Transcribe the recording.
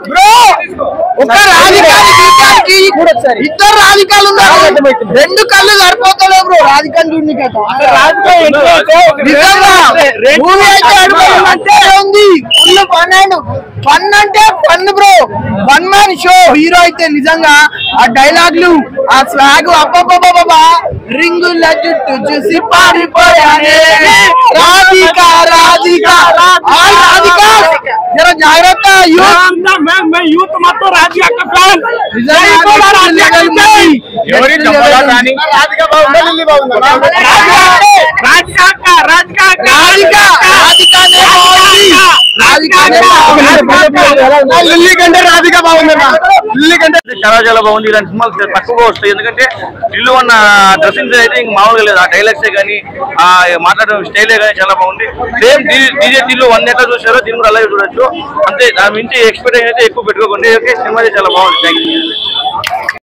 Bro ఒక రాధికాకి ఇద్దరు రాధికాలు ఉన్నారు, రెండు కళ్ళు సరిపోతలేవు బ్రో రాధికాని చూడనికట. ఉంది ఫుల్ ఫన్ అంటే fun bro, one man show. Hero అయితే నిజంగా ఆ డైలాగ్లు ఆ స్లాగ్ అబ్బబ్బబ్బబ్బా, రింగుల జుట్టు చూసి పారిపోయానే రాధికా రాధికా రాధికా జర జాగ్రత్త యూత్ మొత్తం రాధికా లిల్లీ కంటే రాధిక బాగుందన్నా, లిల్లీ కంటే చాలా చాలా బాగుంది. ఇలాంటి సినిమాలు తక్కువగా వస్తాయి, ఎందుకంటే ఇల్లు ఉన్న డ్రెస్సింగ్ అయితే ఇంక మామూలుగా లేదు. ఆ డైలాగ్సే కానీ ఆ మాట్లాడడం స్టైలే కానీ చాలా బాగుంది. సేమ్ డీజే దిల్లు 1 ఎట్లా చూసారో దీన్ని కూడా అలాగే చూడొచ్చు. అంతే, దాని నుంచి ఎక్స్పెక్టేషన్ అయితే ఎక్కువ పెట్టుకోకండి. ఓకే, సినిమా చాలా బాగుంది. Thank you.